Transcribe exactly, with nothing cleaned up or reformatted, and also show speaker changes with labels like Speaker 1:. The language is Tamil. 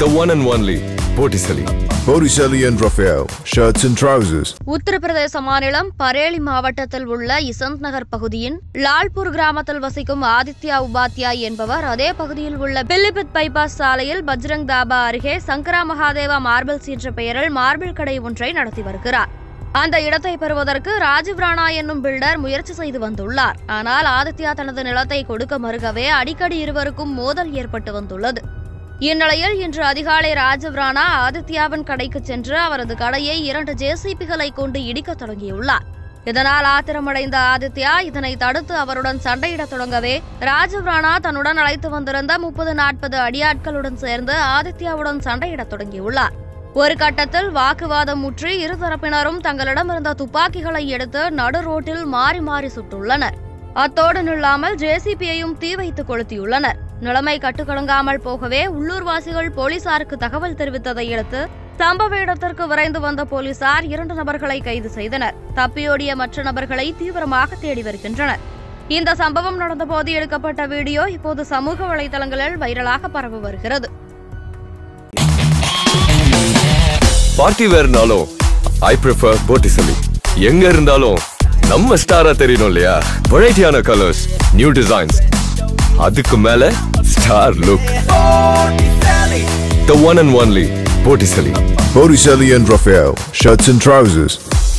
Speaker 1: The one and only Puthiya
Speaker 2: Bareilly and Raphael, shirts and trousers.
Speaker 3: Uttar Pradesh மாநிலம் Bareilly மாவட்டத்தில் உள்ள இசந்த் நகர் பகுதியின் லால்பூர் கிராமத்தில் வசிக்கும் ஆதித்யா உபாத்யாய் என்பவர் அதே பகுதியில் உள்ள பிலிபித் பைபாஸ் சாலையில் பஜ்ரங் தாபா அருகே சங்கரா மகாதேவா மார்பிள்ஸ் என்ற பெயரில் மார்பிள் கடை ஒன்றை நடத்தி வருகிறார். அந்த இடத்தை பெறுவதற்கு ராஜீவ் ராணா என்னும் பில்டர் முயற்சி செய்து வந்துள்ளார். ஆனால் ஆதித்யா தனது நிலத்தை கொடுக்க மறுக்கவே அடிக்கடி இருவருக்கும் மோதல் ஏற்பட்டு வந்துள்ளது. இந்நிலையில் இன்று அதிகாலை ராஜீவ் ராணா ஆதித்யாவின் கடைக்கு சென்று அவரது கடையை இரண்டு ஜேசிபிகளை கொண்டு இடிக்க தொடங்கியுள்ளார். இதனால் ஆத்திரமடைந்த ஆதித்யா இதனை தடுத்து அவருடன் சண்டையிடத் தொடங்கவே ராஜீவ் ராணா தன்னுடன் அழைத்து வந்திருந்த முப்பது நாற்பது அடியாட்களுடன் சேர்ந்து ஆதித்யாவுடன் சண்டையிடத் தொடங்கியுள்ளார். ஒரு கட்டத்தில் வாக்குவாதம் முற்றி இருதரப்பினரும் தங்களிடமிருந்த துப்பாக்கிகளை எடுத்து நடு ரோட்டில் மாறி மாறி சுட்டுள்ளனர். அத்தோடு நில்லாமல் ஜேசிபியையும் தீ வைத்து கொளுத்தியுள்ளனர். நிலைமை கட்டுக்கடங்காமல் போகவே உள்ளூர்வாசிகள் போலீசாருக்கு தகவல் தெரிவித்ததை அடுத்து சம்பவ இடத்திற்கு விரைந்து வந்த போலீசார் இரண்டு நபர்களை கைது செய்தனர். தப்பியோடிய மற்ற நபர்களை தீவிரமாக தேடி வருகின்றனர். இந்த சம்பவம் நடந்தபோது எடுக்கப்பட்ட வீடியோ இப்போது சமூக வலைதளங்களில் வைரலாக பரவி வருகிறது.
Speaker 1: பார்ட்டி வேர்னாலும் I prefer Puthiya. எங்க இருந்தாலும் நம்ம ஸ்டாரா தெரியணும் இல்லையா? வெரைட்டியான கலர்ஸ், நியூ டிசைன்ஸ், அதுக்கு மேல star look. The one and only Puthiya.
Speaker 2: Bareilly and Raphael, shirts and trousers.